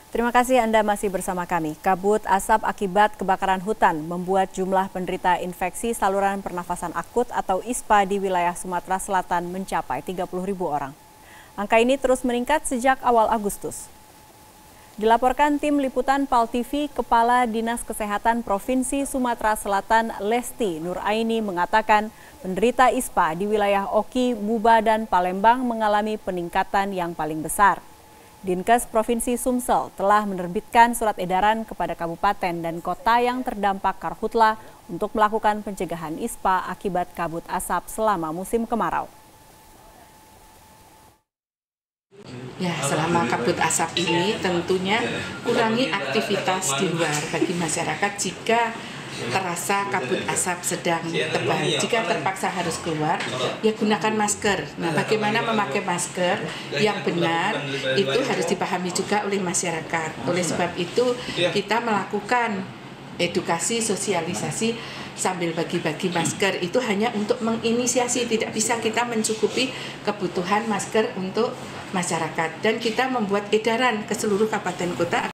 Terima kasih Anda masih bersama kami. Kabut asap akibat kebakaran hutan membuat jumlah penderita infeksi saluran pernafasan akut atau ISPA di wilayah Sumatera Selatan mencapai 30.000 orang. Angka ini terus meningkat sejak awal Agustus. Dilaporkan tim liputan PAL TV, Kepala Dinas Kesehatan Provinsi Sumatera Selatan Lesti Nuraini mengatakan penderita ISPA di wilayah Oki, Buba, dan Palembang mengalami peningkatan yang paling besar. Dinkes Provinsi Sumsel telah menerbitkan surat edaran kepada kabupaten dan kota yang terdampak karhutla untuk melakukan pencegahan ISPA akibat kabut asap selama musim kemarau. Ya, selama kabut asap ini tentunya kurangi aktivitas di luar bagi masyarakat jika terasa kabut asap sedang tebal. Jika terpaksa harus keluar, ya gunakan masker. Nah, bagaimana memakai masker yang benar itu harus dipahami juga oleh masyarakat. Oleh sebab itu, kita melakukan edukasi, sosialisasi sambil bagi-bagi masker itu hanya untuk menginisiasi, tidak bisa kita mencukupi kebutuhan masker untuk masyarakat. Dan kita membuat edaran ke seluruh kabupaten kota